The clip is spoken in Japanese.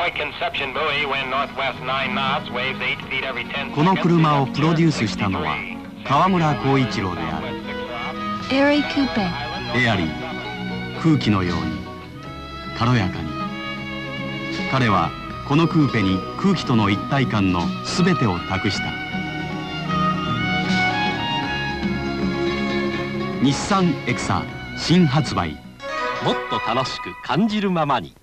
この車をプロデュースしたのは川村浩一郎である。エアリー、空気のように軽やかに。彼はこのクーペに空気との一体感の全てを託した。日産エクサ新発売。 もっと楽しく感じるままに。